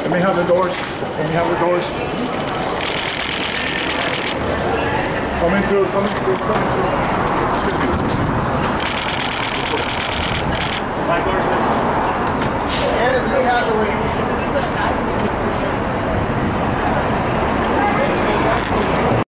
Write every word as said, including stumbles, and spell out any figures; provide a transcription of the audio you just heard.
Let me have the doors. Let me have the doors. Coming through, coming through, coming through. Five doors, miss. And it's me Hathaway.